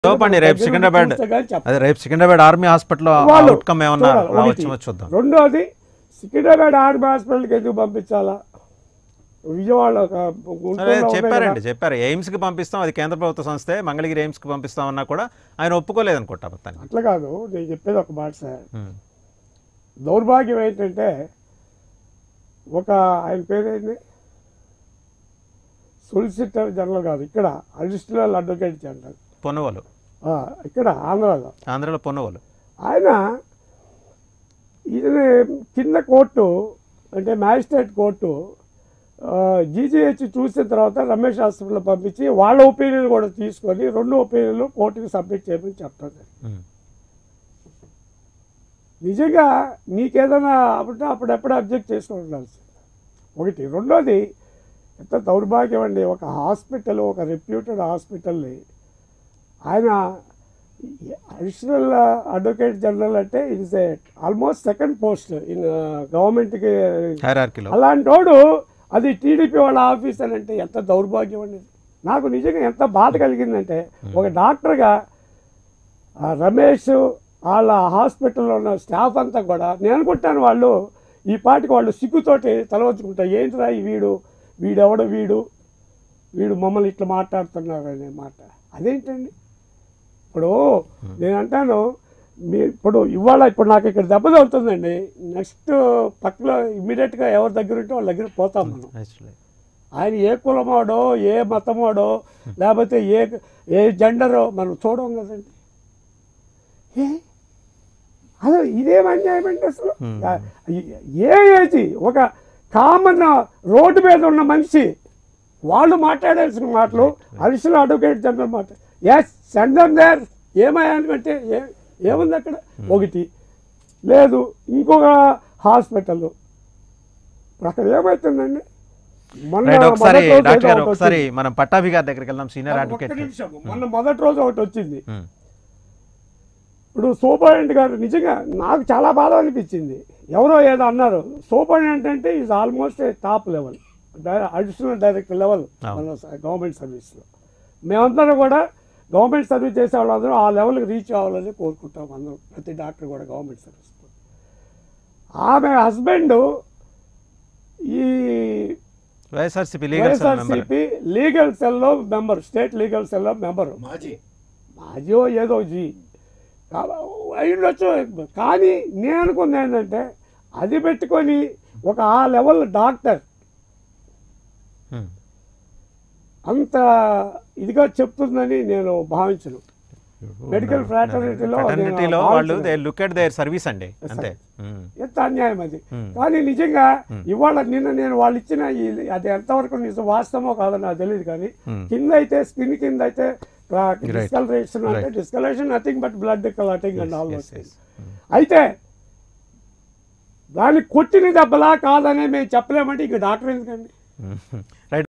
చెప్పండి రేపు సికింద్రాబాద్ ఆర్మీ హాస్పిటల్లో అవుట్కమ్ ఏమన్నా రావచ్చు చూద్దాం. రెండోది సికింద్రాబాద్ ఆర్మీ హాస్పిటల్కి ఎందుకు పంపించాలా? విజయవాడ చెప్పారు ఎయిమ్స్కి పంపిస్తాం, అది కేంద్ర ప్రభుత్వ సంస్థే, మంగళగిరి ఎయిమ్స్కి పంపిస్తామన్నా కూడా ఆయన ఒప్పుకోలేదు అనుకుంటా. మొత్తానికి అట్లా కాదు, నేను చెప్పేది ఒక మాట సార్. దౌర్భాగ్యం ఏంటంటే ఆయన పేరేంటి, సొలిసిటర్ జనరల్ కాదు, ఇక్కడ అడిషనల్ అడ్వకేట్ జనరల్ పొన్నవలు, ఇక్కడ ఆంధ్రాలో పొన్నవలు, ఆయన ఇది కింద కోర్టు అంటే మ్యాజిస్ట్రేట్ కోర్టు జీజీహెచ్ చూసిన తర్వాత రమేష్ హాస్పిటల్ పంపించి వాళ్ళ ఒపీనియన్ కూడా తీసుకొని 2 ఒపీనియన్లు కోర్టుకి సబ్మిట్ చేయమని చెప్తాను. నిజంగా నీకేదైనా అప్పుడెప్పుడు అబ్జెక్ట్ చేసుకుని ఉండాల్సింది ఒకటి. రెండోది ఎంత దౌర్భాగ్యం అండి, ఒక హాస్పిటల్, ఒక రెప్యూటెడ్ హాస్పిటల్ని ఆయన అడిషనల్ అడ్వకేట్ జనరల్ అంటే it is almost second post in గవర్నమెంట్కి. అలాంటి వాడు అది టీడీపీ వాళ్ళ ఆఫీస్ అని అంటే ఎంత దౌర్భాగ్యం అండి. నాకు నిజంగా ఎంత బాధ కలిగిందంటే ఒక డాక్టర్గా రమేష్ వాళ్ళ హాస్పిటల్లో ఉన్న స్టాఫ్ అంతా కూడా నేను అనుకుంటాను వాళ్ళు ఈ పాటికి వాళ్ళు సిగ్గుతోటి తలవంచుకుంటారు. ఏంటిరా వీడెవడో వీడు మమ్మల్ని ఇట్లా మాట్లాడుతున్నారు అనే మాట. అదేంటండి? ఇప్పుడు నేను అంటాను, ఇప్పుడు నాకు ఇక్కడ దెబ్బ తగులుతుందండి, నెక్స్ట్ పక్కలో ఇమ్మీడియట్గా ఎవరి దగ్గర ఉంటే వాళ్ళ దగ్గర పోతాం మనం. ఆయన ఏ కులమాడో, ఏ మతమాడో, లేకపోతే ఏ జెండరో మనం చూడం కదండి. అసలు ఇదేం అన్యాయం అండి అసలు. ఏజ్ ఒక కామన్ రోడ్డు మీద ఉన్న మనిషి వాళ్ళు మాట్లాడాల్సిన మాటలు అడిషనల్ అడ్వకేట్ జనరల్ మాట సెండ్ దెమ్ దేర్. ఏమయ్యానంటే ఏముంది అక్కడ? ఒకటి లేదు, ఇంకొక హాస్పిటల్. అక్కడ ఏమవుతుందండి? మనం పట్టాభి గారి దగ్గరికి వెళ్దాం, సీనియర్ అడ్వకేట్. మొన్న మొదటి రోజు ఒకటి వచ్చింది. ఇప్పుడు సూపరింటెండెంట్ గారు నిజంగా నాకు చాలా బాధ అనిపించింది. ఎవరో ఏదో అన్నారు, సూపరింటెండెంట్ అంటే is almost top level, additional director level మన గవర్నమెంట్ సర్వీస్లో. మేమందరం కూడా గవర్నమెంట్ సర్వీస్ చేసే వాళ్ళందరూ ఆ లెవెల్కి రీచ్ అవ్వాలని కోరుకుంటాం అందరం, ప్రతి డాక్టర్ కూడా గవర్నమెంట్ సర్వీస్లో. ఆమె హస్బెండ్ ఈ వైఎస్ఆర్సీపీ లీగల్ సెల్లో మెంబర్, స్టేట్ లీగల్ సెల్లో మెంబరు, మాజీ ఏదో అయ్యుండొచ్చు. కానీ నేను అనుకుంది ఏంటంటే అది పెట్టుకొని ఒక ఆ లెవెల్ డాక్టర్ అంత ఇదిగా చెప్తుందని నేను భావించను. మెడికల్ ఫ్రాటర్నిటీలో వాళ్ళు they look at their service అండి, అంతే. ఎంత అన్యాయం అది. కానీ నిజంగా ఇవాళ నేను వాళ్ళు ఇచ్చిన అది ఎంతవరకు నిజం వాస్తవమో కాదో నాకు తెలియదు. కానీ కింద అయితే స్కిన్ కింద అయితే డిస్కలరేషన్ అంటే discolouration nothing but blood clotting and all those things. అయితే దాన్ని కొట్టిన దెబ్బలా కాదనే మేము చెప్పలేమంటే ఇక డాక్టర్ ఎందుకండి.